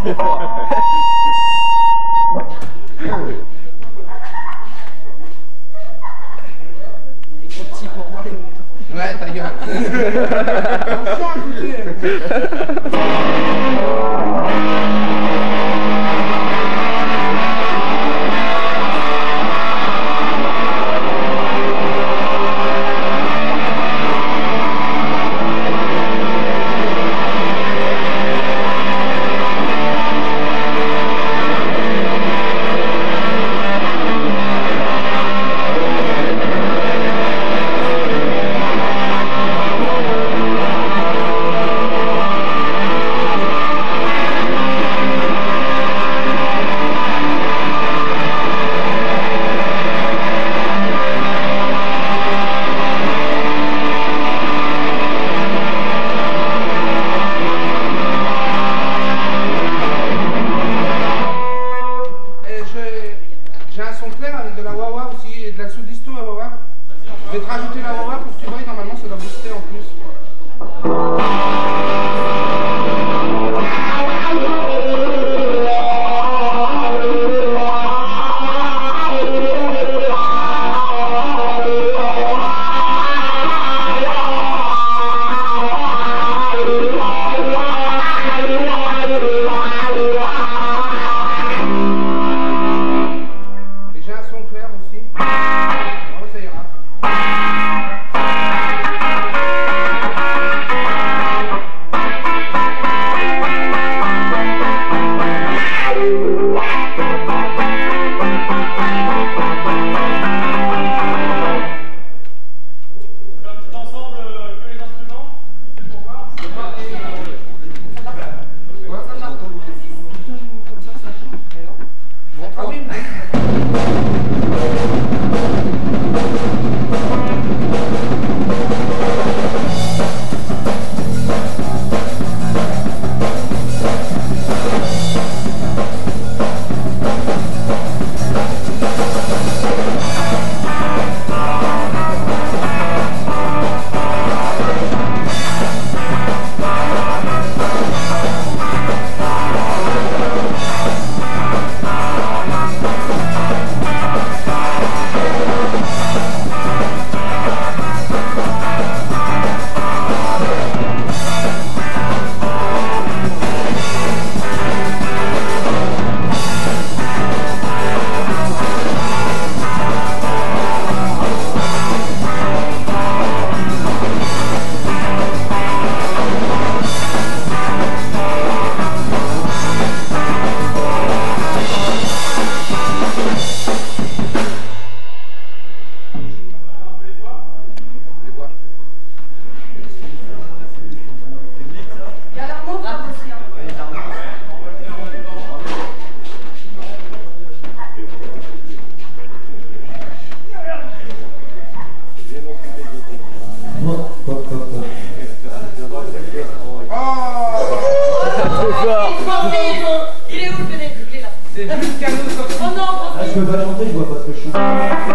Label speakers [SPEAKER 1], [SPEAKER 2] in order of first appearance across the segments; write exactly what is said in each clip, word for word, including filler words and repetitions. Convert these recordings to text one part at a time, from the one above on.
[SPEAKER 1] Ouais, ta gueule. J'ai un son clair avec de la wah-wah aussi et de la sous-disto à wah-wah. Je vais te rajouter la wah-wah pour que tu vois, normalement ça doit booster en plus.
[SPEAKER 2] Il est où le bénéfice? Il est là. C'est juste cadeau. Oh non,
[SPEAKER 3] ah, je peux pas chanter, je vois pas ce que je chante.
[SPEAKER 2] On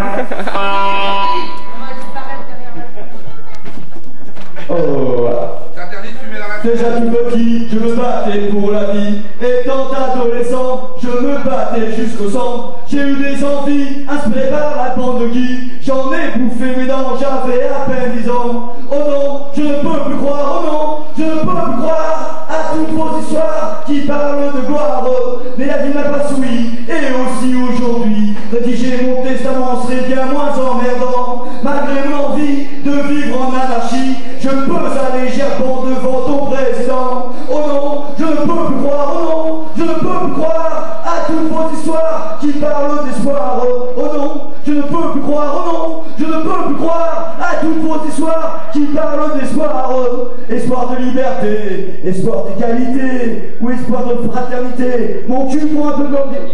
[SPEAKER 2] va disparaître derrière.
[SPEAKER 3] Oh.
[SPEAKER 1] C'est interdit de fumer dans la...
[SPEAKER 3] Déjà tout petit, je me battais pour la vie. Étant adolescent, je me battais jusqu'au sang. J'ai eu des envies, inspirées par la bande de Guy. J'en ai bouffé mes dents, j'avais à peine dix ans. Oh non, je ne peux plus croire, oh non, je ne peux plus croire à toutes vos histoires qui parlent de gloire. Mais la vie n'a pas souri, et aussi aujourd'hui, rédiger mon testament serait bien moins emmerdant. Malgré mon envie de vivre en anarchie, je peux aller gerbant devant ton président. Oh non, je ne peux plus croire, oh non, je ne peux plus croire à toutes vos histoires qui parlent d'espoir. Oh non, je ne peux plus croire, oh non, je ne peux plus croire à toutes vos histoires qui parlent d'espoir. Espoir de liberté, espoir d'égalité, ou espoir de fraternité. Mon cul pour un peu comme des...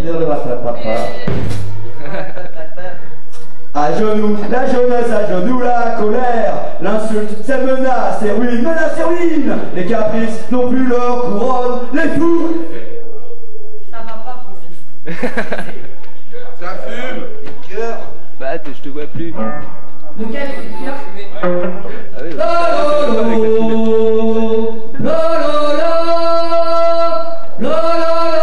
[SPEAKER 3] À genoux, la jeunesse, à genoux, la colère. L'insulte, c'est menace et ruine, menace et ruine. Les caprices n'ont plus leur couronne. Les fous.
[SPEAKER 2] Ça va pas, Francis.
[SPEAKER 1] Ça fume.
[SPEAKER 3] Les cœurs.
[SPEAKER 4] Bah, je te vois plus.
[SPEAKER 2] Lequel est le cœur?
[SPEAKER 4] Ah oui,
[SPEAKER 3] La la la la la la la la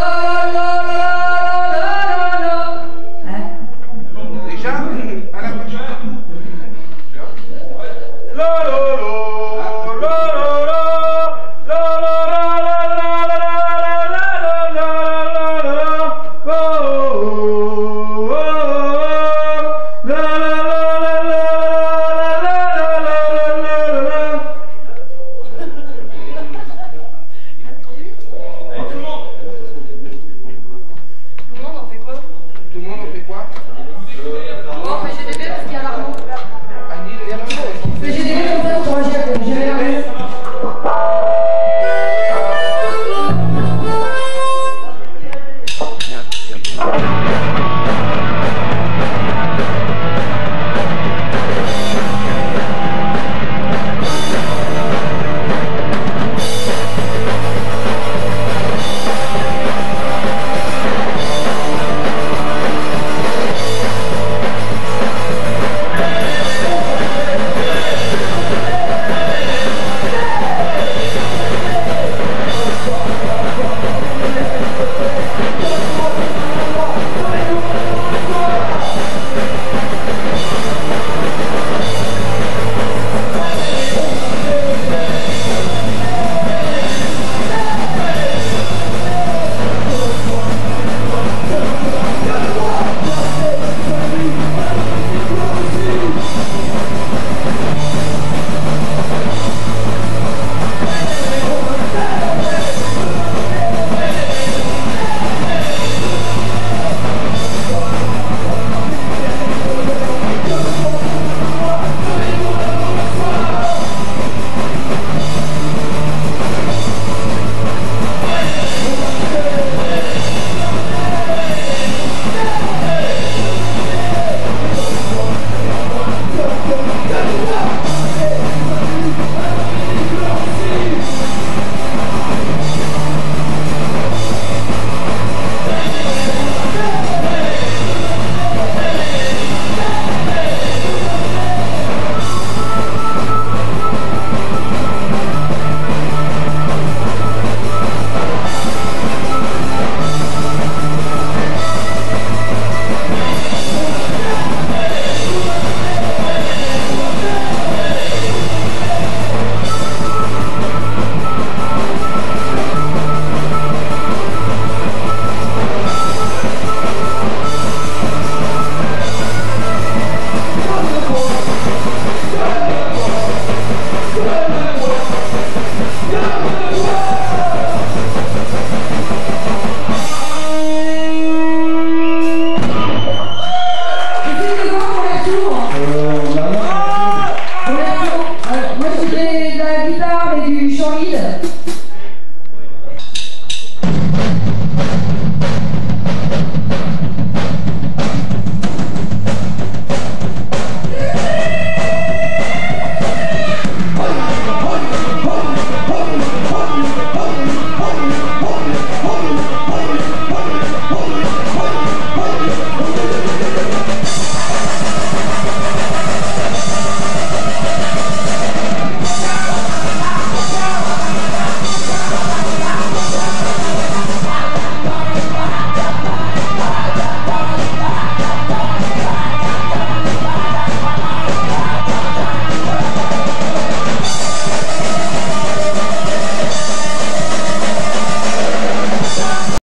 [SPEAKER 5] la guitare et du chant lead.